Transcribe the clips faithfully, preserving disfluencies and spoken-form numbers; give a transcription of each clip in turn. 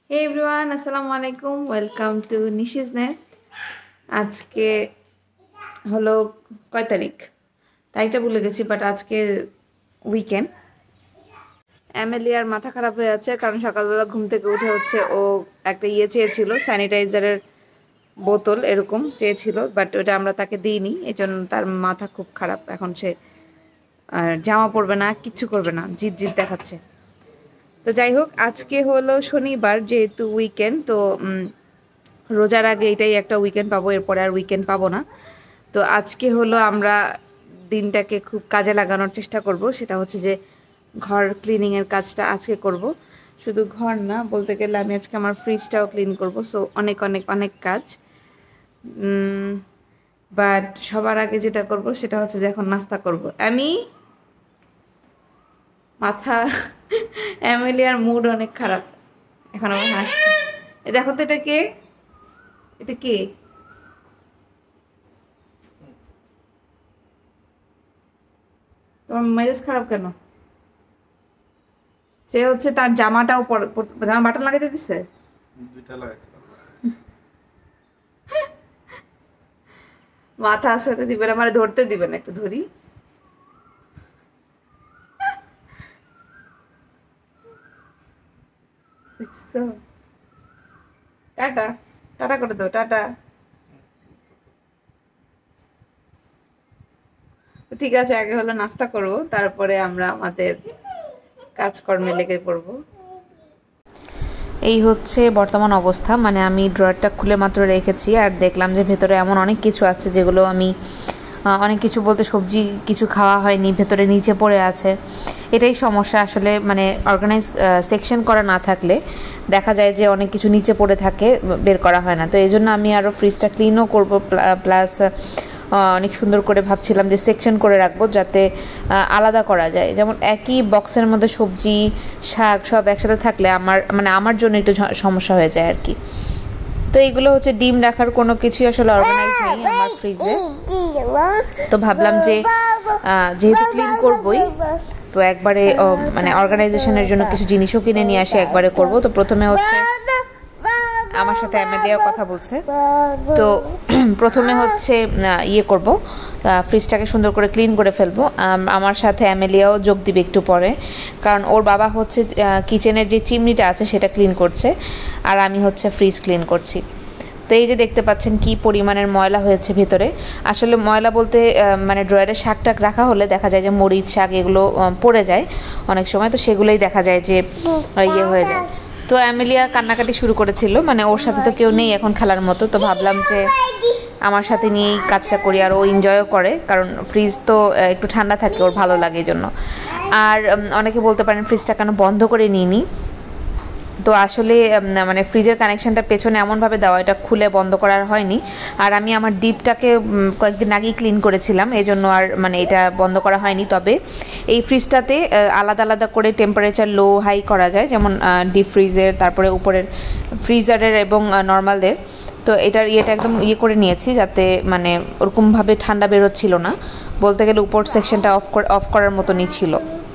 Hey everyone, Assalamu alaikum. Welcome to Nishi's Nest. আজকে হলো কয় তারিখ তারিখটা ভুলে গেছি, বাট আজকে উইকেন্ড। অ্যামেলিয়ার মাথা খারাপ হয়ে আছে কারণ সকালবেলা ঘুম থেকে উঠে হচ্ছে ও একটা ইয়ে চেয়েছিল, স্যানিটাইজারের বোতল এরকম চেয়েছিল, বাট ওটা আমরা তাকে দিইনি, এই জন্য তার মাথা খুব খারাপ। এখন সে আর জামা পরবে না, কিচ্ছু করবে না, জিদ জিদ দেখাচ্ছে। তো যাই হোক, আজকে হলো শনিবার, যেহেতু উইকেন্ড, তো রোজার আগে এটাই একটা উইকেন্ড পাবো, এরপরে আর উইকেন্ড পাবো না। তো আজকে হলো আমরা দিনটাকে খুব কাজে লাগানোর চেষ্টা করব, সেটা হচ্ছে যে ঘর ক্লিনিংয়ের কাজটা আজকে করব। শুধু ঘর না, বলতে গেলে আমি আজকে আমার ফ্রিজটাও ক্লিন করব। সো অনেক অনেক অনেক কাজ। বাট সবার আগে যেটা করব সেটা হচ্ছে যে এখন নাস্তা করব। আমি মাথা অ্যামেলিয়ার মুড অনেক খারাপ, এখন আমার হাসছে। দেখো তো এটা কে, এটা কে? তোমার মেজাজ খারাপ কেন? সে হচ্ছে তার জামাটাও জামা বাটন লাগাইতে দিছে, মাথা আসতে দিবে না, মানে ধরতে দিবে না, একটু ধরি। টাটা টাটা করে দাও, টাটা। ঠিক আছে, আগে হলো নাস্তা করবো, তারপরে আমরা আমাদের কাজকর্মে লেগে পড়বো। এই হচ্ছে বর্তমান অবস্থা, মানে আমি ড্রয়ারটা খুলে মাত্র রেখেছি আর দেখলাম যে ভেতরে এমন অনেক কিছু আছে যেগুলো আমি অনেক কিছু বলতে সবজি কিছু খাওয়া হয়নি, ভেতরে নিচে পড়ে আছে। এটাই সমস্যা আসলে, মানে অর্গানাইজ সেকশন করা না থাকলে দেখা যায় যে অনেক কিছু নিচে পড়ে থাকে, বের করা হয় না। তো এই জন্য আমি আরও ফ্রিজটা ক্লিনও করবো, প্লাস অনেক সুন্দর করে ভাবছিলাম যে সেকশন করে রাখবো যাতে আলাদা করা যায়। যেমন একই বক্সের মধ্যে সবজি শাক সব একসাথে থাকলে আমার মানে আমার জন্য একটু সমস্যা হয়ে যায় আর কি। তো এইগুলো হচ্ছে ডিম রাখার কোনো কিছুই আসলে অর্গানাইজ নেই আমার ফ্রিজে। তো ভাবলাম যে যেহেতু ক্লিন করবই, তো একবারে মানে অর্গানাইজেশনের জন্য কিছু জিনিসও কিনে নিয়ে আসি, একবারে করব। তো প্রথমে হচ্ছে আমার সাথে অ্যামেলিয়াও কথা বলছে, তো প্রথমে হচ্ছে ইয়ে করব, ফ্রিজটাকে সুন্দর করে ক্লিন করে ফেলবো। আমার সাথে অ্যামেলিয়াও যোগ দিবে একটু পরে, কারণ ওর বাবা হচ্ছে কিচেনের যে চিমনিটা আছে সেটা ক্লিন করছে, আর আমি হচ্ছে ফ্রিজ ক্লিন করছি। তো এই যে দেখতে পাচ্ছেন কি পরিমাণের ময়লা হয়েছে ভিতরে। আসলে ময়লা বলতে মানে ড্রয়ারে শাক টাক রাখা হলে দেখা যায় যে মরিচ শাক এগুলো পড়ে যায় অনেক সময়, তো সেগুলোই দেখা যায় যে ইয়ে হয়ে যায়। তো অ্যামেলিয়া কান্নাকাটি শুরু করেছিল, মানে ওর সাথে তো কেউ নেই এখন খেলার মতো, তো ভাবলাম যে আমার সাথে নিয়েই কাজটা করি, আর ও এনজয়ও করে, কারণ ফ্রিজ তো একটু ঠান্ডা থাকে, ওর ভালো লাগে এই জন্য। আর অনেকে বলতে পারেন ফ্রিজটা কেন বন্ধ করে নিইনি, তো আসলে মানে ফ্রিজের কানেকশানটা পেছনে এমনভাবে দেওয়া, এটা খুলে বন্ধ করার হয়নি। আর আমি আমার ডিপটাকে কয়েকদিন আগেই ক্লিন করেছিলাম, এই জন্য আর মানে এটা বন্ধ করা হয়নি। তবে এই ফ্রিজটাতে আলাদা আলাদা করে টেম্পারেচার লো হাই করা যায়, যেমন ডিপ ফ্রিজের, তারপরে উপরের ফ্রিজারের এবং নর্মালদের। তো এটার ইয়েটা একদম ইয়ে করে নিয়েছি যাতে মানে ওরকমভাবে ঠান্ডা বেরোচ্ছিল না, বলতে গেলে উপর সেকশনটা অফ অফ করার মতনই ছিল।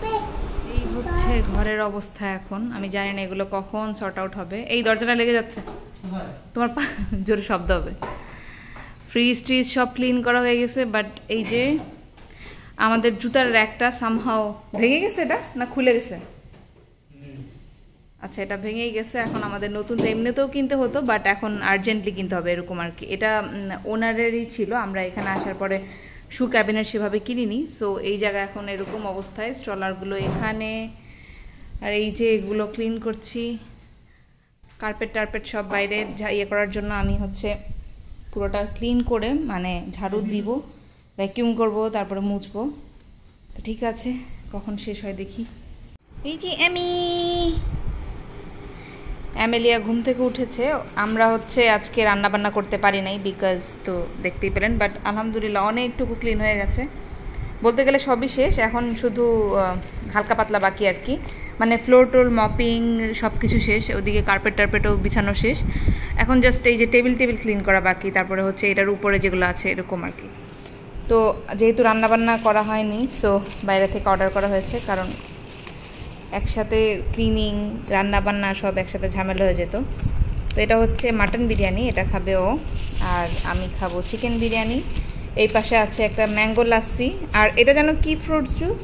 ঘরের অবস্থা এখন আমি জানি না এগুলো কখন সর্ট আউট হবে। এই দরজাটা লেগে যাচ্ছে, তোমার পা জোরে শব্দ হবে। ফ্রিজ ট্রিজ সব ক্লিন করা হয়ে গেছে, বাট এই যে আমাদের জুতার র্যাকটা সামহাও ভেঙে গেছে, এটা না খুলে গেছে? আচ্ছা, এটা ভেঙেই গেছে। এখন আমাদের নতুন তো এমনিতেও কিনতে হতো, বাট এখন আর্জেন্টলি কিনতে হবে এরকম আর কি। এটা ওনারেরই ছিল, আমরা এখানে আসার পরে শু ক্যাবিনেট সেভাবে কিনিনি। সো এই জায়গায় এখন এরকম অবস্থায়, স্ট্রলারগুলো এখানে, আর এই যে এগুলো ক্লিন করছি, কার্পেট টার্পেট সব বাইরে ইয়ে করার জন্য আমি হচ্ছে পুরোটা ক্লিন করে মানে ঝাড়ু দিব, ভ্যাকিউম করব, তারপরে মুছবো। তো ঠিক আছে, কখন শেষ হয় দেখি। এই যে আমি অ্যামেলিয়া ঘুম থেকে উঠেছে। আমরা হচ্ছে আজকে রান্না বান্না করতে পারি নাই, বিকজ তো দেখতেই পেলেন, বাট আলহামদুলিল্লাহ অনেকটুকু ক্লিন হয়ে গেছে, বলতে গেলে সবই শেষ। এখন শুধু হালকা পাতলা বাকি আর কি, মানে ফ্লোর টোর মপিং সব কিছু শেষ, ওদিকে কার্পেট টার্পেটও বিছানো শেষ। এখন জাস্ট এই যে টেবিল টেবিল ক্লিন করা বাকি, তারপরে হচ্ছে এটার উপরে যেগুলো আছে এরকম আর কি। তো যেহেতু রান্নাবান্না করা হয়নি, সো বাইরে থেকে অর্ডার করা হয়েছে, কারণ একসাথে ক্লিনিং রান্নাবান্না সব একসাথে ঝামেলা হয়ে যেত। তো এটা হচ্ছে মাটন বিরিয়ানি, এটা খাবে ও, আর আমি খাবো চিকেন বিরিয়ানি। এই পাশে আছে একটা ম্যাঙ্গো লাসি, আর এটা যেন কি ফ্রুট জুস,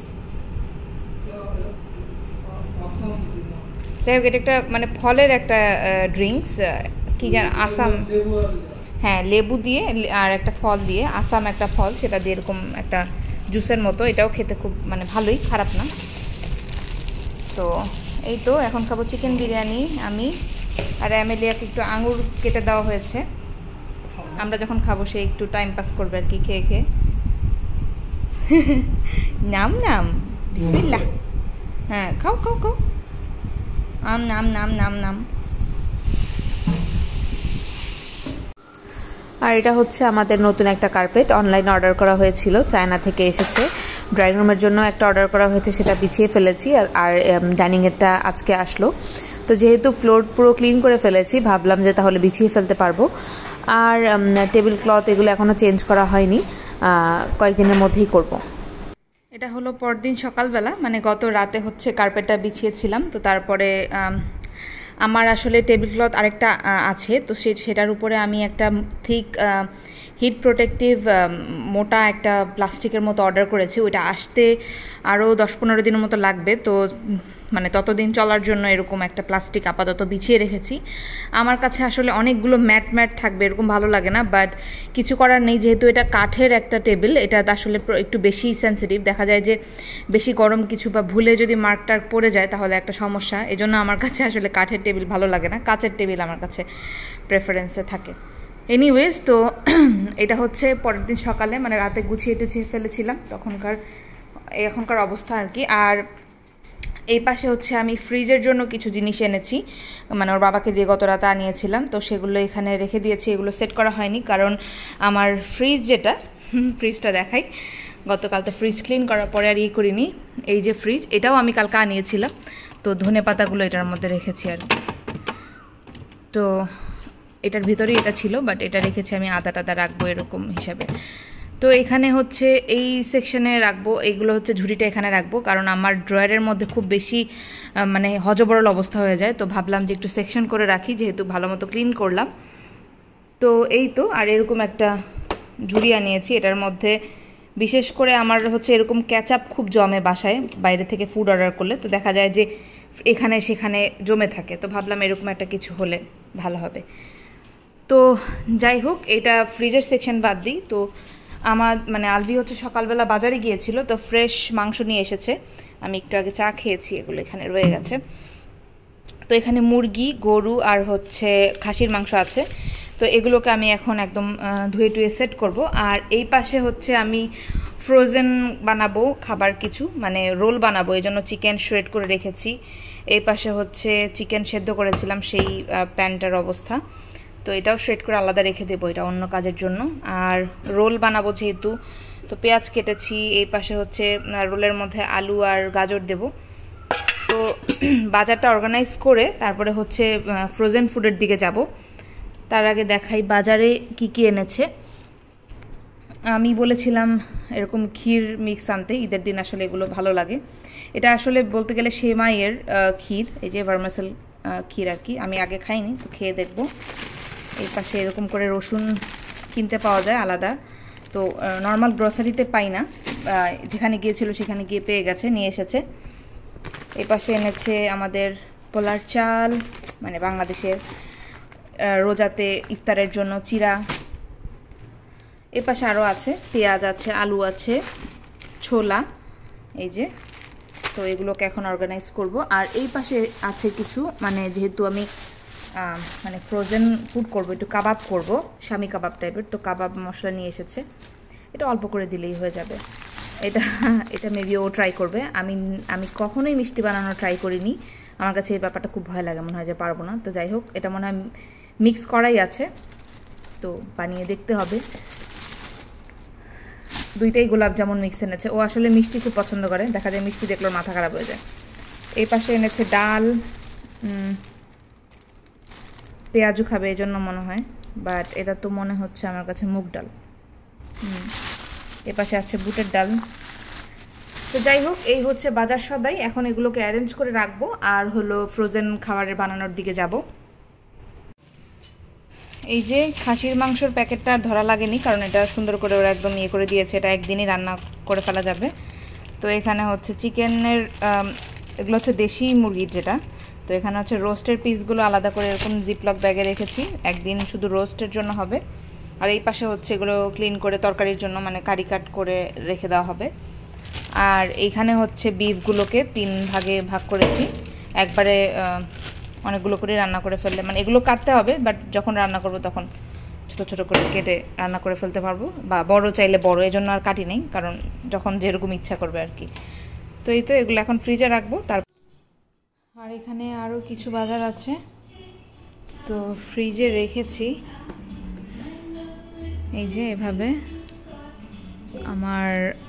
যাই হোক এটা একটা মানে ফলের একটা ড্রিঙ্কস, কি যেন আসাম, হ্যাঁ লেবু দিয়ে আর একটা ফল দিয়ে, আসাম একটা ফল, সেটা দিয়ে এরকম একটা জুসের মতো, এটাও খেতে খুব মানে ভালোই, খারাপ না। তো এই তো এখন খাবো চিকেন বিরিয়ানি আমি, আর অ্যামেলিয়াকে একটু আঙুর কেটে দেওয়া হয়েছে, আমরা যখন খাবো সে একটু টাইম পাস করবে আর কি খেয়ে খেয়ে। নাম নাম বিসমিল্লাহ, হ্যাঁ খাও খাও খাও, আম নাম নাম নাম নাম। আর এটা হচ্ছে আমাদের নতুন একটা কার্পেট, অনলাইনে অর্ডার করা হয়েছিল, চায়না থেকে এসেছে। ড্রয়িং রুমের জন্য একটা অর্ডার করা হয়েছে, সেটা বিছিয়ে ফেলেছি, আর ডাইনিংয়েরটা আজকে আসলো। তো যেহেতু ফ্লোর পুরো ক্লিন করে ফেলেছি, ভাবলাম যে তাহলে বিছিয়ে ফেলতে পারবো। আর টেবিল ক্লথ এগুলো এখনও চেঞ্জ করা হয়নি, কয়েকদিনের মধ্যেই করব। এটা হলো পরদিন সকালবেলা, মানে গত রাতে হচ্ছে কার্পেটটা বিছিয়েছিলাম। তো তারপরে আমার আসলে টেবিল ক্লথ আরেকটা আছে, তো সে সেটার উপরে আমি একটা থিক হিট প্রোটেক্টিভ মোটা একটা প্লাস্টিকের মতো অর্ডার করেছি, ওইটা আসতে আরও দশ পনেরো দিনের মতো লাগবে। তো মানে ততদিন চলার জন্য এরকম একটা প্লাস্টিক আপাতত বিছিয়ে রেখেছি। আমার কাছে আসলে অনেকগুলো ম্যাট ম্যাট থাকবে এরকম ভালো লাগে না, বাট কিছু করার নেই, যেহেতু এটা কাঠের একটা টেবিল, এটা আসলে একটু বেশি সেন্সিটিভ, দেখা যায় যে বেশি গরম কিছু বা ভুলে যদি মার্ক টার্ক পড়ে যায় তাহলে একটা সমস্যা। এজন্য আমার কাছে আসলে কাঠের টেবিল ভালো লাগে না, কাচের টেবিল আমার কাছে প্রেফারেন্সে থাকে। এনিওয়েজ, তো এটা হচ্ছে পরের দিন সকালে, মানে রাতে গুছিয়ে টুছিয়ে ফেলেছিলাম তখনকার, এখনকার অবস্থা আর কি। আর এই পাশে হচ্ছে আমি ফ্রিজের জন্য কিছু জিনিস এনেছি, মানে ওর বাবাকে দিয়ে গত রাতে আনিয়েছিলাম, তো সেগুলো এখানে রেখে দিয়েছি। এগুলো সেট করা হয়নি কারণ আমার ফ্রিজ যেটা, ফ্রিজটা দেখাই, গতকাল তো ফ্রিজ ক্লিন করার পরে আর ইয়ে করিনি। এই যে ফ্রিজ, এটাও আমি কালকে আনিয়েছিলাম, তো ধনে পাতাগুলো এটার মধ্যে রেখেছি আর কি। তো এটার ভিতরেই এটা ছিল, বাট এটা রেখেছি আমি আদা টাদা রাখবো এরকম হিসাবে। তো এখানে হচ্ছে এই সেকশনে রাখবো, এইগুলো হচ্ছে ঝুড়িটা এখানে রাখবো, কারণ আমার ড্রয়ারের মধ্যে খুব বেশি মানে হজবরল অবস্থা হয়ে যায়, তো ভাবলাম যে একটু সেকশন করে রাখি, যেহেতু ভালো মতো ক্লিন করলাম। তো এই তো, আর এরকম একটা ঝুড়ি আনিয়েছি, এটার মধ্যে বিশেষ করে আমার হচ্ছে এরকম ক্যাচআপ খুব জমে বাসায় বাইরে থেকে ফুড অর্ডার করলে, তো দেখা যায় যে এখানে সেখানে জমে থাকে, তো ভাবলাম এরকম একটা কিছু হলে ভালো হবে। তো যাই হোক, এটা ফ্রিজের সেকশন বাদ দিই। তো আমার মানে আলভি হচ্ছে সকালবেলা বাজারে গিয়েছিল, তো ফ্রেশ মাংস নিয়ে এসেছে, আমি একটু আগে চা খেয়েছি, এগুলো এখানে রয়ে গেছে। তো এখানে মুরগি, গরু আর হচ্ছে খাসির মাংস আছে, তো এগুলোকে আমি এখন একদম ধুয়ে টুয়ে সেট করব। আর এই পাশে হচ্ছে আমি ফ্রোজেন বানাবো খাবার কিছু, মানে রোল বানাবো, এই জন্য চিকেন শ্রেড করে রেখেছি। এই পাশে হচ্ছে চিকেন সেদ্ধ করেছিলাম, সেই প্যানটার অবস্থা, তো এটাও শ্রেড করে আলাদা রেখে দেবো, এটা অন্য কাজের জন্য। আর রোল বানাবো যেহেতু, তো পেঁয়াজ কেটেছি। এই পাশে হচ্ছে রোলের মধ্যে আলু আর গাজর দেব। তো বাজারটা অর্গানাইজ করে তারপরে হচ্ছে ফ্রোজেন ফুডের দিকে যাব। তার আগে দেখাই বাজারে কি কি এনেছে। আমি বলেছিলাম এরকম ক্ষীর মিক্স আনতে, ঈদের দিন আসলে এগুলো ভালো লাগে। এটা আসলে বলতে গেলে সেমাইয়ের ক্ষীর, এই যে ভার্মাসেল ক্ষীর আর কি, আমি আগে খাইনি, তো খেয়ে দেখবো। এই পাশে এরকম করে রসুন কিনতে পাওয়া যায় আলাদা, তো নর্মাল গ্রসারিতে পাই না, যেখানে গিয়েছিল সেখানে গিয়ে পেয়ে গেছে, নিয়ে এসেছে। এই পাশে এনেছে আমাদের পোলার চাল, মানে বাংলাদেশের রোজাতে ইফতারের জন্য চিরা। এই পাশে আরও আছে, পেঁয়াজ আছে, আলু আছে, ছোলা, এই যে। তো এগুলোকে এখন অর্গানাইজ করব। আর এই পাশে আছে কিছু, মানে যেহেতু আমি মানে ফ্রোজেন ফুড করব, একটু কাবাব করব, স্বামী কাবাব টাইপের, তো কাবাব মশলা নিয়ে এসেছে, এটা অল্প করে দিলেই হয়ে যাবে। এটা এটা মেবি ও ট্রাই করবে। আমি আমি কখনোই মিষ্টি বানানো ট্রাই করিনি, আমার কাছে এই ব্যাপারটা খুব ভয় লাগে, মনে হয় যে পারবো না। তো যাই হোক, এটা মনে হয় মিক্স করাই আছে, তো বানিয়ে দেখতে হবে। দুইটাই গোলাপ জামুন মিক্স এনেছে, ও আসলে মিষ্টি খুব পছন্দ করে, দেখা যায় মিষ্টি দেখলে মাথা খারাপ হয়ে যায়। এই পাশে এনেছে ডাল, পেঁয়াজু খাবে এই জন্য মনে হয়, বাট এটা তো মনে হচ্ছে আমার কাছে মুগ ডাল। হুম এ পাশে আছে বুটের ডাল, তো যাই হোক, এই হচ্ছে বাজার সদাই। এখন এগুলোকে অ্যারেঞ্জ করে রাখবো আর হলো ফ্রোজেন খাবারের বানানোর দিকে যাব। এই যে খাসির মাংসর প্যাকেটটা আর ধরা লাগেনি, কারণ এটা সুন্দর করে ওরা একদম ইয়ে করে দিয়েছে, এটা একদিনই রান্না করে ফেলা যাবে। তো এখানে হচ্ছে চিকেনের, এগুলো হচ্ছে দেশি মুরগির যেটা। তো এখানে হচ্ছে রোস্টের পিসগুলো আলাদা করে এরকম জিপলক ব্যাগে রেখেছি, একদিন শুধু রোস্টের জন্য হবে। আর এই পাশে হচ্ছে এগুলো ক্লিন করে তরকারির জন্য মানে কারি কাট করে রেখে দেওয়া হবে। আর এইখানে হচ্ছে বিফগুলোকে তিন ভাগে ভাগ করেছি, একবারে অনেকগুলো করে রান্না করে ফেললে মানে এগুলো কাটতে হবে, বাট যখন রান্না করব তখন ছোটো ছোটো করে কেটে রান্না করে ফেলতে পারবো, বা বড় চাইলে বড়, এই জন্য আর কাটি নেই, কারণ যখন যেরকম ইচ্ছা করবে আর কি। তো এই তো এগুলো এখন ফ্রিজে রাখবো। তার আর এখানে আরও কিছু বাজার আছে, তো ফ্রিজে রেখেছি। এই যে এভাবে আমার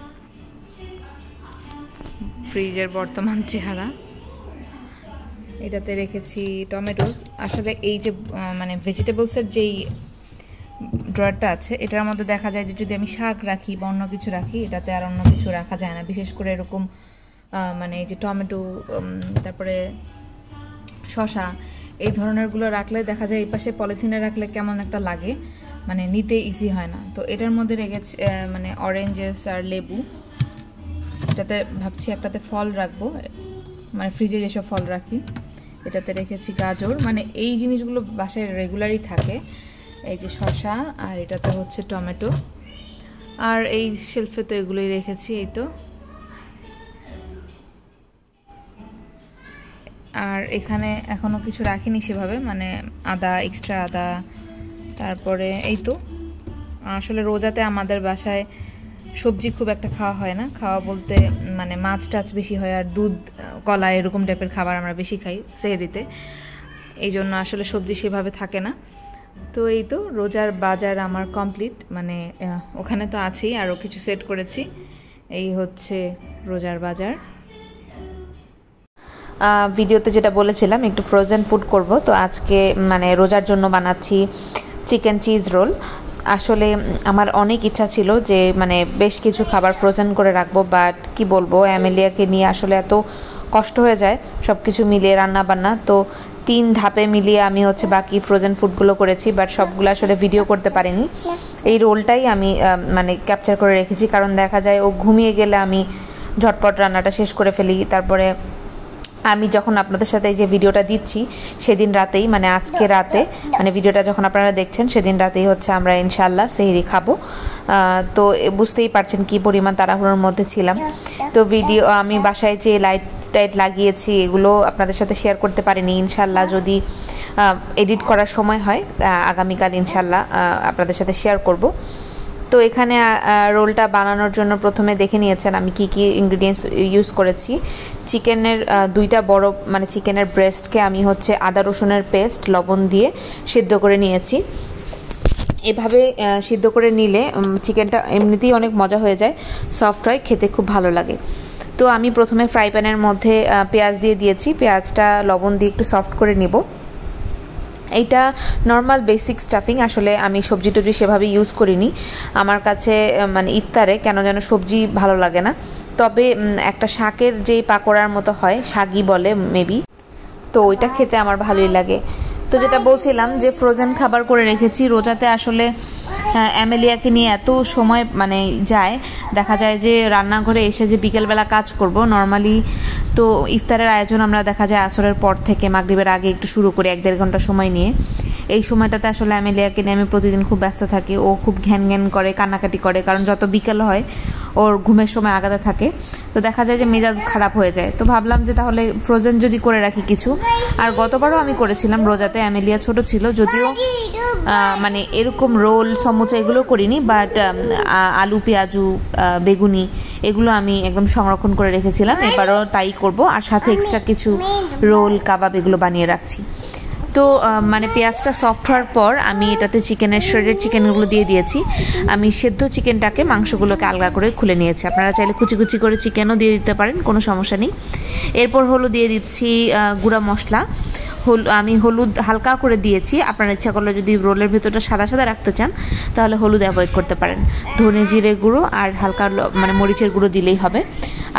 ফ্রিজের বর্তমান চেহারা। এটাতে রেখেছি টমেটোস। আসলে এই যে মানে ভেজিটেবলসের যেই ড্রয়ারটা আছে, এটার মধ্যে দেখা যায় যে যদি আমি শাক রাখি বা অন্য কিছু রাখি, এটাতে আর অন্য কিছু রাখা যায় না। বিশেষ করে এরকম মানে এই যে টমেটো, তারপরে শসা, এই ধরনেরগুলো রাখলে দেখা যায় এই পাশে পলিথিনে রাখলে কেমন একটা লাগে, মানে নিতে ইজি হয় না। তো এটার মধ্যে রেখেছি মানে অরেঞ্জেস আর লেবু। এটাতে ভাবছি একটাতে ফল রাখবো, মানে ফ্রিজে যেসব ফল রাখি। এটাতে রেখেছি গাজর, মানে এই জিনিসগুলো বাসায় রেগুলারই থাকে। এই যে শসা, আর এটাতে হচ্ছে টমেটো, আর এই শেলফে তো এগুলোই রেখেছি। এই তো, আর এখানে এখনও কিছু রাখিনি সেভাবে, মানে আদা, এক্সট্রা আদা। তারপরে এই তো, আসলে রোজাতে আমাদের বাসায় সবজি খুব একটা খাওয়া হয় না, খাওয়া বলতে মানে মাছ টাছ বেশি হয়, আর দুধ, কলা, এরকম টাইপের খাবার আমরা বেশি খাই সেহরিতে, এই জন্য আসলে সবজি সেভাবে থাকে না। তো এই তো রোজার বাজার আমার কমপ্লিট, মানে ওখানে তো আছেই, আরও কিছু সেট করেছি। এই হচ্ছে রোজার বাজার। ভিডিওতে যেটা বলেছিলাম একটু ফ্রোজেন ফুড করব, তো আজকে মানে রোজার জন্য বানাচ্ছি চিকেন চিজ রোল। আসলে আমার অনেক ইচ্ছা ছিল যে মানে বেশ কিছু খাবার ফ্রোজেন করে রাখবো, বাট কি বলবো, অ্যামেলিয়াকে নিয়ে আসলে এত কষ্ট হয়ে যায় সব কিছু মিলিয়ে রান্না বান্না। তো তিন ধাপে মিলিয়ে আমি হচ্ছে বাকি ফ্রোজেন ফুডগুলো করেছি, বাট সবগুলো আসলে ভিডিও করতে পারিনি। এই রোলটাই আমি মানে ক্যাপচার করে রেখেছি, কারণ দেখা যায় ও ঘুমিয়ে গেলে আমি ঝটপট রান্নাটা শেষ করে ফেলি। তারপরে আমি যখন আপনাদের সাথে এই যে ভিডিওটা দিচ্ছি সেদিন রাতেই, মানে আজকে রাতে, মানে ভিডিওটা যখন আপনারা দেখছেন সেদিন রাতেই হচ্ছে আমরা ইনশাআল্লাহ সেহরি খাবো। তো বুঝতেই পারছেন কি পরিমাণ তাড়াহুড়োর মধ্যে ছিলাম। তো ভিডিও আমি বাসায় যে লাইট টাইট লাগিয়েছি এগুলো আপনাদের সাথে শেয়ার করতে পারিনি। ইনশাআল্লাহ যদি এডিট করার সময় হয় আগামীকাল ইনশাআল্লাহ আপনাদের সাথে শেয়ার করব। তো এখানে রোলটা বানানোর জন্য প্রথমে দেখে নিয়েছেন আমি কি কি ইনগ্রিডিয়েন্টস ইউজ করেছি। চিকেনের দুইটা বড় মানে চিকেনের ব্রেস্টকে আমি হচ্ছে আদা রসুনের পেস্ট লবণ দিয়ে সিদ্ধ করে নিয়েছি। এভাবে সিদ্ধ করে নিলে চিকেনটা এমনিতেই অনেক মজা হয়ে যায়, সফট হয়, খেতে খুব ভালো লাগে। তো আমি প্রথমে ফ্রাই প্যানের মধ্যে পেঁয়াজ দিয়ে দিয়েছি, পেঁয়াজটা লবণ দিয়ে একটু সফট করে নিব। এইটা নর্মাল বেসিক স্টাফিং, আসলে আমি সবজি টবজি সেভাবে ইউজ করিনি। আমার কাছে মানে ইফতারে কেন যেন সবজি ভালো লাগে না, তবে একটা শাকের যেই পাকোড়ার মতো হয়, শাগি বলে মেবি, তো ওইটা খেতে আমার ভালোই লাগে। তো যেটা বলছিলাম যে ফ্রোজেন খাবার করে রেখেছি রোজাতে। আসলে অ্যামেলিয়াকে নিয়ে এত সময় মানে যায়, দেখা যায় যে রান্নাঘরে এসে যে বিকেলবেলা কাজ করব নর্মালি, তো ইফতারের আয়োজন আমরা দেখা যায় আসরের পর থেকে মাগরিবের আগে একটু শুরু করি এক দেড় ঘন্টা সময় নিয়ে। এই সময়টাতে আসলে অ্যামেলিয়াকে নিয়ে আমি প্রতিদিন খুব ব্যস্ত থাকি। ও খুব ঘ্যান ঘ্যান করে, কান্নাকাটি করে, কারণ যত বিকেল হয় ওর ঘুমের সময় আগাতে থাকে, তো দেখা যায় যে মেজাজ খারাপ হয়ে যায়। তো ভাবলাম যে তাহলে ফ্রোজেন যদি করে রাখি কিছু। আর গতবারও আমি করেছিলাম রোজাতে, অ্যামেলিয়া ছোট ছিল যদিও, মানে এরকম রোল সমোচা এগুলো করিনি, বাট আলু পেঁয়াজু বেগুনি এগুলো আমি একদম সংরক্ষণ করে রেখেছিলাম। এবারও তাই করব, আর সাথে এক্সট্রা কিছু রোল কাবাব এগুলো বানিয়ে রাখছি। তো মানে পেঁয়াজটা সফট হওয়ার পর আমি এটাতে চিকেনের শ্রেডেড চিকেনগুলো দিয়ে দিয়েছি। আমি সেদ্ধ চিকেনটাকে মাংসগুলোকে আলগা করে খুলে নিয়েছি, আপনারা চাইলে কুচি কুচি করে চিকেনও দিয়ে দিতে পারেন, কোনো সমস্যা নেই। এরপর হলো দিয়ে দিচ্ছি গুঁড়া মশলা। হল আমি হলুদ হালকা করে দিয়েছি, আপনার ইচ্ছা করলে যদি রোলের ভেতরটা সাদা সাদা রাখতে চান তাহলে হলুদ অ্যাভয়েড করতে পারেন। ধনে জিরে গুঁড়ো আর হালকা মানে মরিচের গুঁড়ো দিলেই হবে।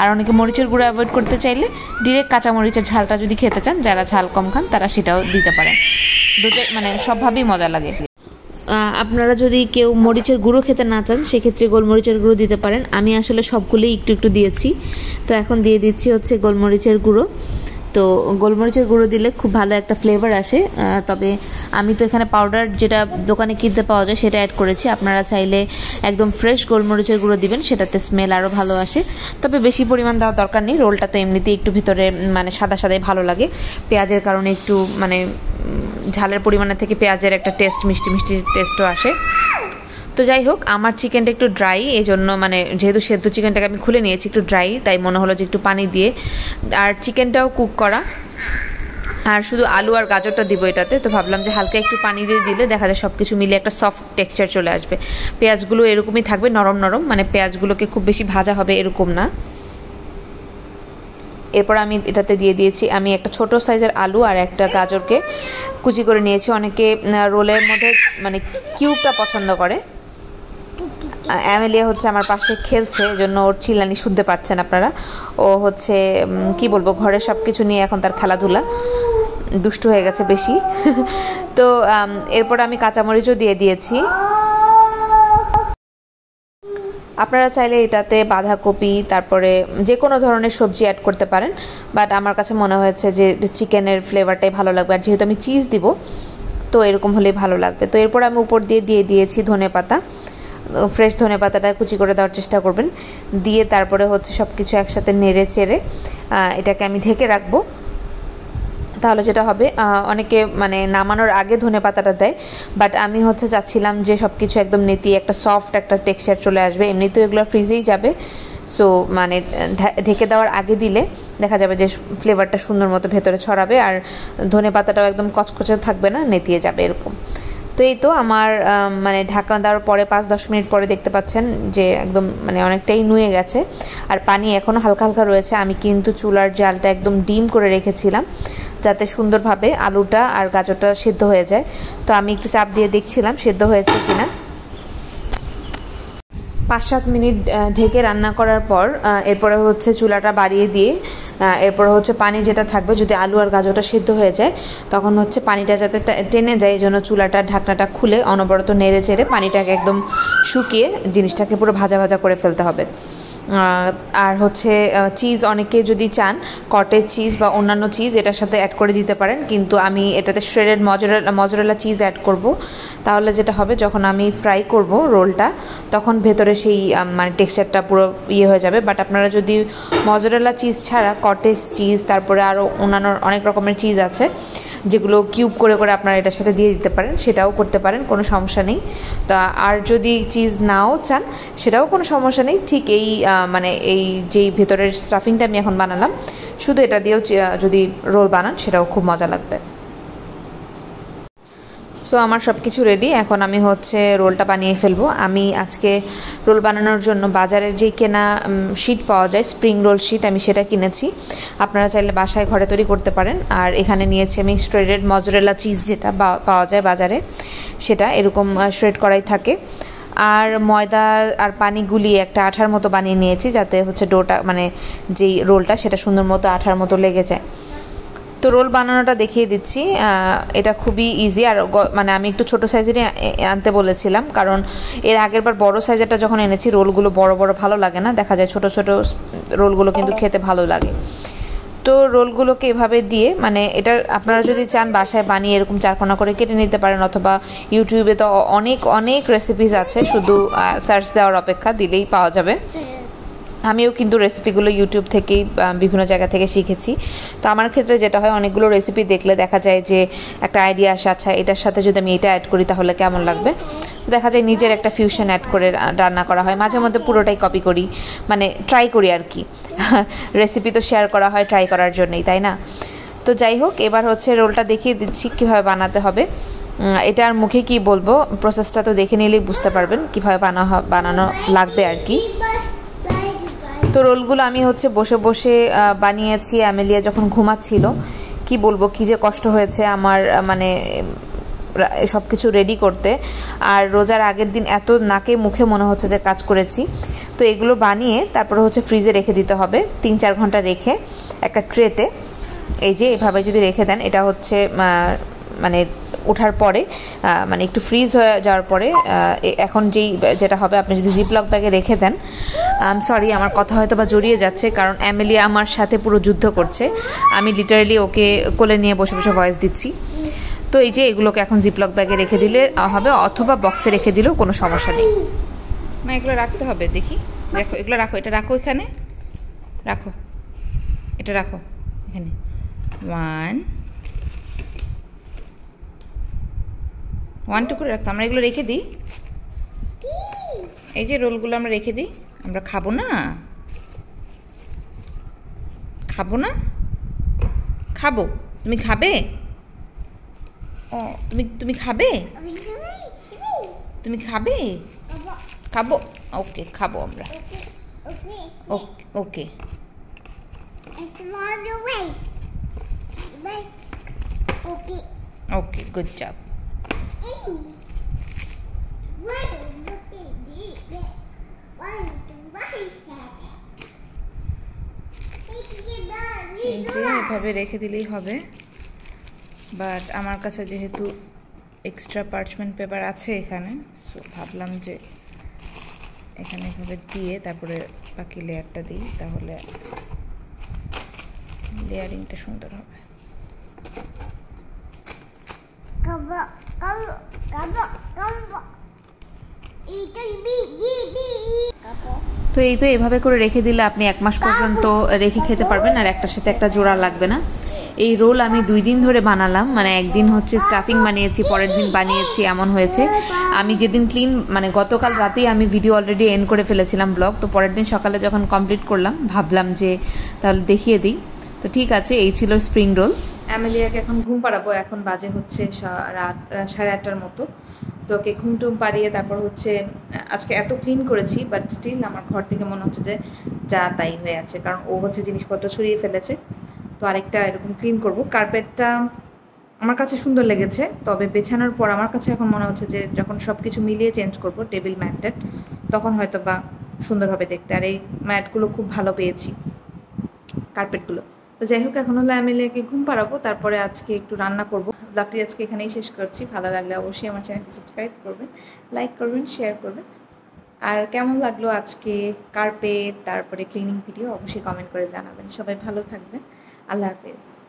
আর অনেকে মরিচের গুঁড়ো অ্যাভয়েড করতে চাইলে ডিরেক্ট কাঁচা মরিচের ঝালটা যদি খেতে চান, যারা ঝাল কম খান তারা সেটাও দিতে পারেন। দুটো মানে সবভাবেই মজা লাগে। আপনারা যদি কেউ মরিচের গুঁড়ো খেতে না চান সেক্ষেত্রে গোলমরিচের গুঁড়ো দিতে পারেন। আমি আসলে সবগুলোই একটু একটু দিয়েছি। তো এখন দিয়ে দিচ্ছি হচ্ছে গোলমরিচের গুঁড়ো। তো গোলমরিচের গুঁড়ো দিলে খুব ভালো একটা ফ্লেভার আসে। তবে আমি তো এখানে পাউডার যেটা দোকানে কিনতে পাওয়া যায় সেটা অ্যাড করেছি। আপনারা চাইলে একদম ফ্রেশ গোলমরিচের গুঁড়ো দিবেন, সেটাতে স্মেল আরও ভালো আসে। তবে বেশি পরিমাণ দেওয়ার দরকার নেই, রোলটা তো এমনিতেই একটু ভিতরে মানে সাদা সাদাই ভালো লাগে। পেঁয়াজের কারণে একটু মানে ঝালের পরিমাণের থেকে পেঁয়াজের একটা টেস্ট, মিষ্টি মিষ্টি টেস্টও আসে। তো যাই হোক, আমার চিকেনটা একটু ড্রাই, এই জন্য মানে যেহেতু সেদ্ধ চিকেনটাকে আমি খুলে নিয়েছি একটু ড্রাই, তাই মনে হলো যে একটু পানি দিয়ে, আর চিকেনটাও কুক করা, আর শুধু আলু আর গাজরটা দিব এটাতে। তো ভাবলাম যে হালকা একটু পানি দিয়ে দিলে দেখা যায় সব কিছু মিলে একটা সফট টেক্সচার চলে আসবে। পেঁয়াজগুলো এরকমই থাকবে, নরম নরম, মানে পেঁয়াজগুলোকে খুব বেশি ভাজা হবে এরকম না। এরপর আমি এটাতে দিয়ে দিয়েছি আমি একটা ছোট সাইজের আলু আর একটা গাজরকে কুচি করে নিয়েছি। অনেকে রোলের মধ্যে মানে কিউবটা পছন্দ করে। অ্যামেলিয়া হচ্ছে আমার পাশে খেলছে, এজন্য ওর চিল্লানি শুনতে পাচ্ছেন আপনারা। ও হচ্ছে কি বলবো, ঘরের সব কিছু নিয়ে এখন তার খেলাধুলা, দুষ্টু হয়ে গেছে বেশি। তো এরপর আমি কাঁচামরিচও দিয়ে দিয়েছি। আপনারা চাইলে এটাতে বাঁধাকপি তারপরে যে কোনো ধরনের সবজি অ্যাড করতে পারেন, বাট আমার কাছে মনে হয়েছে যে চিকেনের ফ্লেভারটাই ভালো লাগবে, আর যেহেতু আমি চিজ দিব তো এরকম হলেই ভালো লাগবে। তো এরপর আমি উপর দিয়ে দিয়ে দিয়েছি ধনেপাতা, ফ্রেশ ধনেপাতাটা কুচি করে দেওয়ার চেষ্টা করবেন। দিয়ে তারপরে হচ্ছে সব কিছু একসাথে নেড়ে চেড়ে এটাকে আমি ঢেকে রাখবো। তাহলে যেটা হবে, অনেকে মানে নামানোর আগে ধনেপাতাটা দেয়, বাট আমি হচ্ছে চাচ্ছিলাম যে সব কিছু একদম নেতিয়ে একটা সফট একটা টেক্সচার চলে আসবে। এমনিতেও এগুলো ফ্রিজেই যাবে, সো মানে ঢেকে দেওয়ার আগে দিলে দেখা যাবে যে ফ্লেভারটা সুন্দর মতো ভেতরে ছড়াবে, আর ধনেপাতাটাও একদম কচকচে থাকবে না, নেতিয়ে যাবে এরকম। তো এই তো আমার মানে ঢাকনা দেওয়ার পরে পাঁচ দশ মিনিট পরে দেখতে পাচ্ছেন যে একদম মানে অনেকটাই নুয়ে গেছে, আর পানি এখনও হালকা হালকা রয়েছে। আমি কিন্তু চুলার জালটা একদম ডিম করে রেখেছিলাম যাতে সুন্দরভাবে আলুটা আর গাজরটা সিদ্ধ হয়ে যায়। তো আমি একটু চাপ দিয়ে দেখছিলাম সিদ্ধ হয়েছে কিনা। পাঁচ সাত মিনিট ঢেকে রান্না করার পর এরপরে হচ্ছে চুলাটা বাড়িয়ে দিয়ে এরপর হচ্ছে পানি যেটা থাকবে, যদি আলু আর গাজরটা সিদ্ধ হয়ে যায় তখন হচ্ছে পানিটা যাতে টেনে যায়, এই জন্য চুলাটা ঢাকনাটা খুলে অনবরত নেড়ে চেড়ে পানিটাকে একদম শুকিয়ে জিনিসটাকে পুরো ভাজা ভাজা করে ফেলতে হবে। আর হচ্ছে চিজ অনেকে যদি চান কটেজ চিজ বা অন্যান্য চিজ এটার সাথে অ্যাড করে দিতে পারেন, কিন্তু আমি এটাতে shredded mozzarella mozzarella cheese add করব। তাহলে যেটা হবে, যখন আমি ফ্রাই করব রোলটা তখন ভেতরে সেই মানে টেক্সচারটা পুরো ইয়ে হয়ে যাবে। বাট আপনারা যদি মজরেলা চিজ ছাড়া কটেজ চিজ তারপরে আরও অন্যান্য অনেক রকমের চিজ আছে যেগুলো কিউব করে করে আপনারা এটার সাথে দিয়ে দিতে পারেন, সেটাও করতে পারেন, কোনো সমস্যা নেই। তা আর যদি চিজ নাও চান সেটাও কোনো সমস্যা নেই। ঠিক এই মানে এই যেই ভেতরের স্টাফিংটা আমি এখন বানালাম শুধু এটা দিয়েও যদি রোল বানান সেটাও খুব মজা লাগবে। সো আমার সব কিছু রেডি, এখন আমি হচ্ছে রোলটা বানিয়ে ফেলবো। আমি আজকে রোল বানানোর জন্য বাজারের যে কেনা শিট পাওয়া যায় স্প্রিং রোল শিট, আমি সেটা কিনেছি। আপনারা চাইলে বাসায় ঘরে তৈরি করতে পারেন। আর এখানে নিয়েছি আমি শ্রেডেড মজরেলা চিজ যেটা পাওয়া যায় বাজারে, সেটা এরকম শ্রেড করাই থাকে। আর ময়দা আর পানি গুলিয়ে একটা আঠার মতো বানিয়ে নিয়েছি যাতে হচ্ছে ডোটা মানে যেই রোলটা সেটা সুন্দর মতো আঠার মতো লেগে যায়। তো রোল বানানোটা দেখিয়ে দিচ্ছি, এটা খুবই ইজি। আর মানে আমি একটু ছোটো সাইজেরই আনতে বলেছিলাম, কারণ এর আগের বার বড়ো সাইজেরটা যখন এনেছি রোলগুলো বড় বড় ভালো লাগে না, দেখা যায় ছোট ছোট রোলগুলো কিন্তু খেতে ভালো লাগে। তো রোলগুলোকে এভাবে দিয়ে মানে এটা আপনারা যদি চান বাসায় বানিয়ে এরকম চারকোনা করে কেটে নিতে পারেন, অথবা ইউটিউবে তো অনেক অনেক রেসিপিস আছে, শুধু সার্চ দেওয়ার অপেক্ষা, দিলেই পাওয়া যাবে। আমিও কিন্তু রেসিপিগুলো ইউটিউব থেকেই বিভিন্ন জায়গা থেকে শিখেছি। তো আমার ক্ষেত্রে যেটা হয়, অনেকগুলো রেসিপি দেখলে দেখা যায় যে একটা আইডিয়া আসে, আচ্ছা এটার সাথে যদি আমি এটা অ্যাড করি তাহলে কেমন লাগবে। দেখা যায় নিজের একটা ফিউশন অ্যাড করে রান্না করা হয়, মাঝে মধ্যে পুরোটাই কপি করি, মানে ট্রাই করি আর কি। রেসিপি তো শেয়ার করা হয় ট্রাই করার জন্যই, তাই না? তো যাই হোক, এবার হচ্ছে রোলটা দেখিয়ে দিচ্ছি কীভাবে বানাতে হবে। এটার মুখে কি বলবো, প্রসেসটা তো দেখে নিলেই বুঝতে পারবেন কীভাবে বানা বানানো লাগবে আর কি। তো রোলগুলো আমি হচ্ছে বসে বসে বানিয়েছি, অ্যামেলিয়া যখন ঘুমাচ্ছিল। কি বলবো, কি যে কষ্ট হয়েছে আমার, মানে সব কিছু রেডি করতে। আর রোজার আগের দিন এত নাকে মুখে মনে হচ্ছে যে কাজ করেছি। তো এগুলো বানিয়ে তারপরে হচ্ছে ফ্রিজে রেখে দিতে হবে তিন চার ঘন্টা রেখে একটা ট্রেতে। এই যে এভাবে যদি রেখে দেন, এটা হচ্ছে মানে ওঠার পরে মানে একটু ফ্রিজ হয়ে যাওয়ার পরে এখন যেই যেটা হবে, আপনি যদি জিপলক ব্যাগে রেখে দেন, আই এম সরি আমার কথা হয়তো বা জড়িয়ে যাচ্ছে, কারণ অ্যামেলিয়া আমার সাথে পুরো যুদ্ধ করছে, আমি লিটারালি ওকে কোলে নিয়ে বসে বসে ভয়েস দিচ্ছি। তো এই যে এগুলোকে এখন জিপলক ব্যাগে রেখে দিলে হবে, অথবা বক্সে রেখে দিলেও কোনো সমস্যা নেই। মা এগুলো রাখতে হবে, দেখি দেখো এগুলো রাখো, এটা রাখো, এখানে রাখো, এটা রাখো এখানে। ওয়ান ওয়ান টু করে রাখতো, আমরা এগুলো রেখে দিই, এই যে রোলগুলো আমরা রেখে দিই। আমরা খাবো না, খাবো না, খাবো, তুমি খাবে? ও তুমি তুমি খাবে, তুমি খাবে? খাবো, ওকে খাবো আমরা, ওকে ওকে ওকে গুড জব। এই যে এভাবে রেখে দিলেই হবে, বাট আমার কাছে যেহেতু এক্সট্রা পার্চমেন্ট পেপার আছে এখানে, সো ভাবলাম যে এখানে এভাবে দিয়ে তারপরে বাকি লেয়ারটা দিই, তাহলে লেয়ারিংটা সুন্দর হবে। তো এই তো এভাবে করে রেখে দিলে আপনি এক মাস পর্যন্ত রেখে খেতে পারবেন, আর একটার সাথে একটা জোড়া লাগবে না। এই রোল আমি দুই দিন ধরে বানালাম, মানে একদিন হচ্ছে স্টাফিং বানিয়েছি, পরের দিন বানিয়েছি, এমন হয়েছে। আমি যেদিন ক্লিন মানে গতকাল রাতেই আমি ভিডিও অলরেডি এন্ড করে ফেলেছিলাম ব্লগ, তো পরের দিন সকালে যখন কমপ্লিট করলাম ভাবলাম যে তাহলে দেখিয়ে দিই। তো ঠিক আছে, এই ছিল স্প্রিং রোল। অ্যামেলিয়াকে এখন ঘুম পাড়াবো, এখন বাজে হচ্ছে রাত সাড়ে আটটার মতো। তো ওকে ঘুম টুম পাড়িয়ে তারপর হচ্ছে আজকে এত ক্লিন করেছি, বাট স্টিল আমার ঘর থেকে মনে হচ্ছে যে যা তাই হয়ে আছে, কারণ ও হচ্ছে জিনিসপত্র ছড়িয়ে ফেলেছে। তো আরেকটা এরকম ক্লিন করব। কার্পেটটা আমার কাছে সুন্দর লেগেছে, তবে বেছানোর পর আমার কাছে এখন মনে হচ্ছে যে যখন সব কিছু মিলিয়ে চেঞ্জ করব টেবিল ম্যাট, তখন হয়তো বা সুন্দর হবে দেখতে। আর এই ম্যাটগুলো খুব ভালো পেয়েছি, কার্পেটগুলো। তো যাই হোক, এখন হলো অ্যামেলিয়াকে ঘুম পাড়াবো, তারপরে আজকে একটু রান্না করব। ব্লগটি আজকে এখানেই শেষ করছি। ভালো লাগলে অবশ্যই আমার চ্যানেলটি সাবস্ক্রাইব করবেন, লাইক করবেন, শেয়ার করবেন। আর কেমন লাগলো আজকে কার্পেট তারপরে ক্লিনিং ভিডিও অবশ্যই কমেন্ট করে জানাবেন। সবাই ভালো থাকবেন, আল্লাহ হাফেজ।